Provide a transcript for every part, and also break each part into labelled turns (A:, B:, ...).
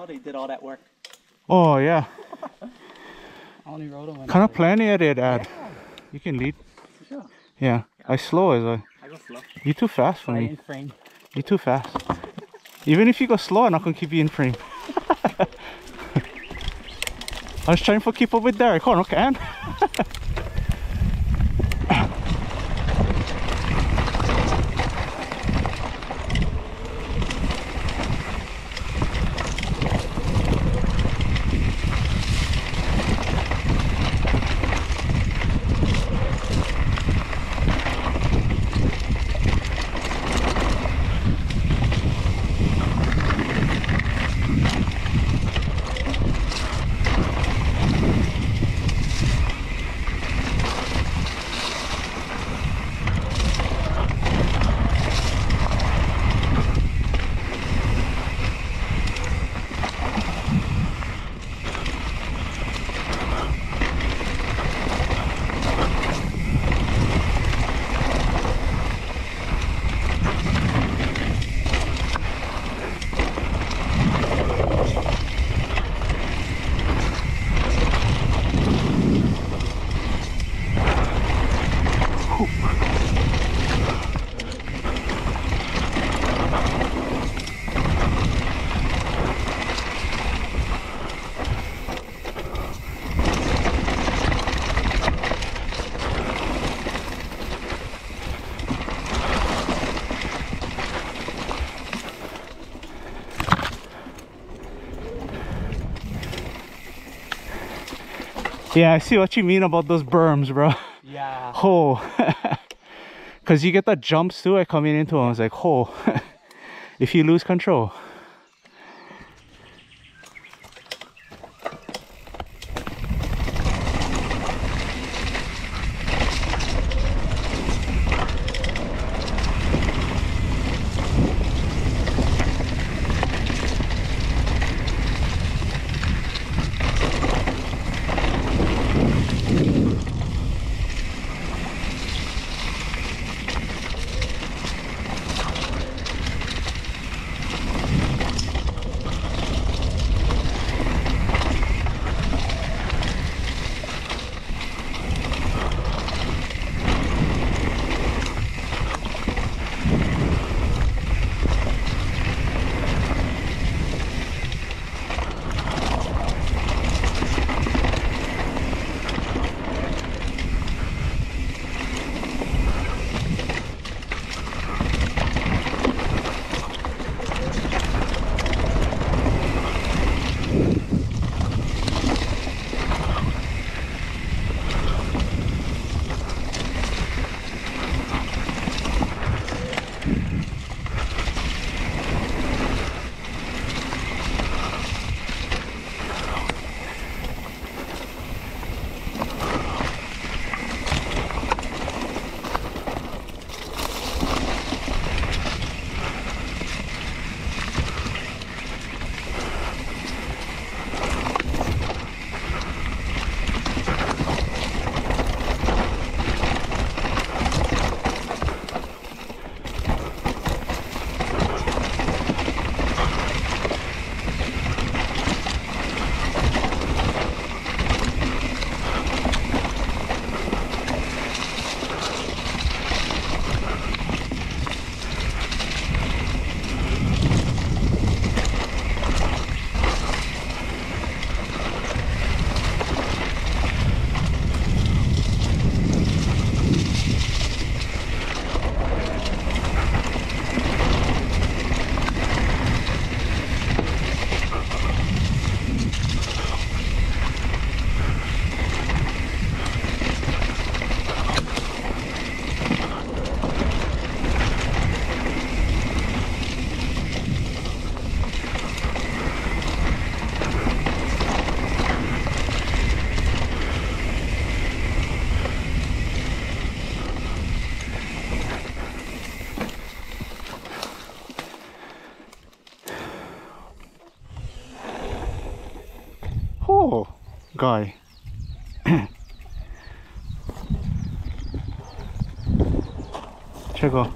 A: they did all that work.
B: Oh yeah.
A: I only rode them when
B: Kind of plenty of it, Dad.
A: Yeah,
B: You can lead.
A: for sure.
B: Yeah. I slow as
A: I go slow.
B: You too fast for
A: Right
B: me.
A: in frame.
B: You too fast. Even if you go slow, I'm not gonna keep you in frame. I was trying to keep up with Derek. Oh, no, can. Yeah, I see what you mean about those berms, bro.
A: Yeah.
B: Oh. Because you get the jumps too, coming into them. It's like, oh. If you lose control. Oh, guy. 최고.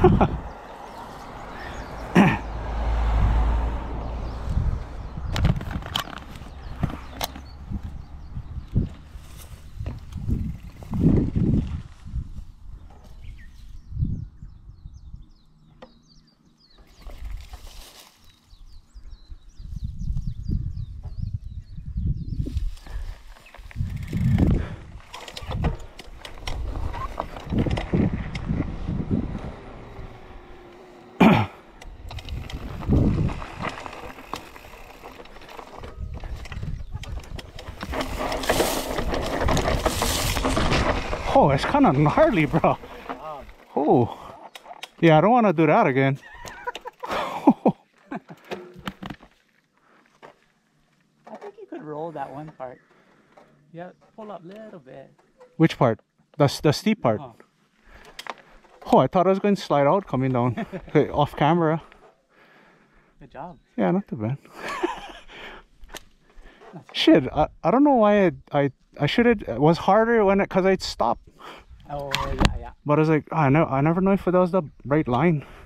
B: Oh, it's kind of gnarly, bro. Oh, yeah, I don't want to do that again.
A: I think you could roll that one part. Yeah, pull up a little bit.
B: Which part? The steep part.
A: Oh,
B: Oh, I thought I was going to slide out coming down. Okay, off camera.
A: good job.
B: Yeah, not too bad. Shit, I don't know why I should have. It was harder when because I'd stop.
A: Oh, yeah, yeah.
B: But I was like, I never know if that was the right line.